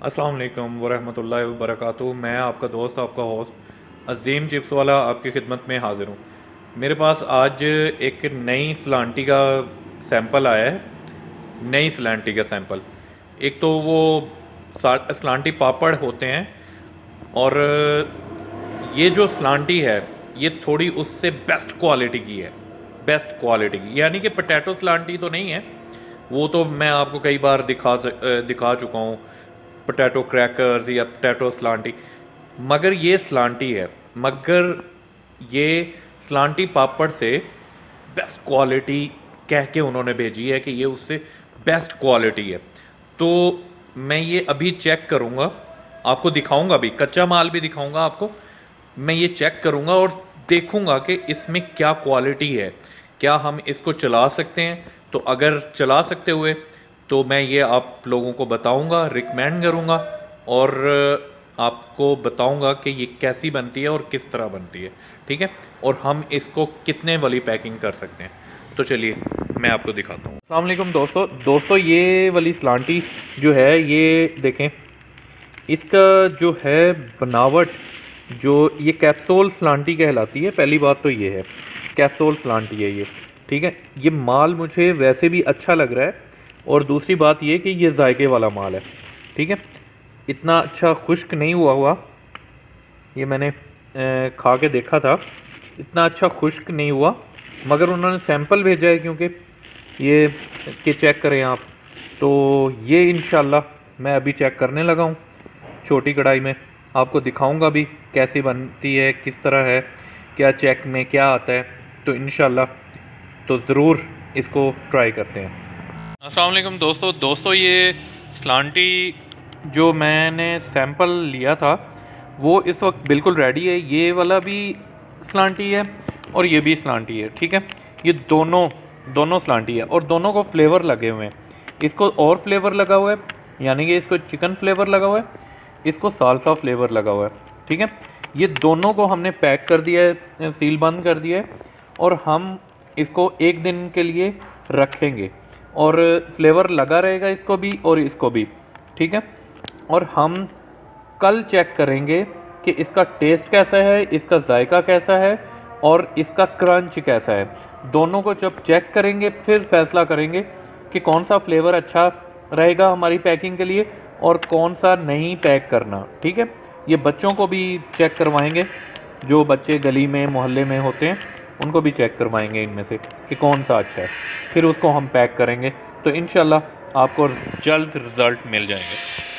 अस्सलाम वालेकुम वरहमतुल्लाहि वबरकातुहू। मैं आपका दोस्त, आपका होस्ट अज़ीम चिप्स वाला आपकी खिदमत में हाज़िर हूँ। मेरे पास आज एक नई सलांटी का सैंपल आया है। नई सलांटी का सैंपल, एक तो वो सलांटी पापड़ होते हैं, और ये जो सलांटी है ये थोड़ी उससे बेस्ट क्वालिटी की है। बेस्ट क्वालिटी की यानी कि पोटैटो सलांटी तो नहीं है, वो तो मैं आपको कई बार दिखा चुका हूँ, पोटैटो क्रैकर्स या पोटैटो सलांटी। मगर ये सलांटी है, मगर ये सलांटी पापड़ से बेस्ट क्वालिटी कह के उन्होंने भेजी है कि ये उससे बेस्ट क्वालिटी है। तो मैं ये अभी चेक करूँगा, आपको दिखाऊंगा भी, कच्चा माल भी दिखाऊंगा आपको। मैं ये चेक करूँगा और देखूँगा कि इसमें क्या क्वालिटी है, क्या हम इसको चला सकते हैं। तो अगर चला सकते हुए तो मैं ये आप लोगों को बताऊंगा, रिकमेंड करूँगा और आपको बताऊंगा कि ये कैसी बनती है और किस तरह बनती है, ठीक है, और हम इसको कितने वाली पैकिंग कर सकते हैं। तो चलिए मैं आपको दिखाता हूँ। अस्सलाम वालेकुम दोस्तों, ये वाली सलांटी जो है ये देखें, इसका जो है बनावट, जो ये कैप्सूल सलांटी कहलाती है। पहली बात तो ये है, कैप्सूल सलांटी है ये, ठीक है। ये माल मुझे वैसे भी अच्छा लग रहा है, और दूसरी बात ये कि ये जायके वाला माल है, ठीक है। इतना अच्छा खुश्क नहीं हुआ, ये मैंने खा के देखा था, इतना अच्छा खुश्क नहीं हुआ, मगर उन्होंने सैंपल भेजा है क्योंकि ये कि चेक करें आप। तो ये इंशाल्लाह मैं अभी चेक करने लगा हूँ छोटी कढ़ाई में, आपको दिखाऊंगा भी कैसी बनती है, किस तरह है, क्या चेक में क्या आता है। तो इंशाल्लाह तो ज़रूर इसको ट्राई करते हैं। अस्सलाम वालेकुम दोस्तों, ये सलांटी जो मैंने सैंपल लिया था वो इस वक्त बिल्कुल रेडी है। ये वाला भी सलांटी है और ये भी सलांटी है, ठीक है। ये दोनों सलांटी है और दोनों को फ्लेवर लगे हुए हैं। इसको और फ्लेवर लगा हुआ है, यानी कि इसको चिकन फ्लेवर लगा हुआ है, इसको साल्सा फ्लेवर लगा हुआ है, ठीक है। ये दोनों को हमने पैक कर दिया है, सील बंद कर दिया है, और हम इसको एक दिन के लिए रखेंगे और फ्लेवर लगा रहेगा इसको भी और इसको भी, ठीक है। और हम कल चेक करेंगे कि इसका टेस्ट कैसा है, इसका जायका कैसा है और इसका क्रंच कैसा है। दोनों को जब चेक करेंगे फिर फैसला करेंगे कि कौन सा फ्लेवर अच्छा रहेगा हमारी पैकिंग के लिए और कौन सा नहीं पैक करना, ठीक है। ये बच्चों को भी चेक करवाएंगे, जो बच्चे गली में मोहल्ले में होते हैं उनको भी चेक करवाएंगे इनमें से कि कौन सा अच्छा है, फिर उसको हम पैक करेंगे। तो इंशाल्लाह आपको जल्द रिज़ल्ट मिल जाएंगे।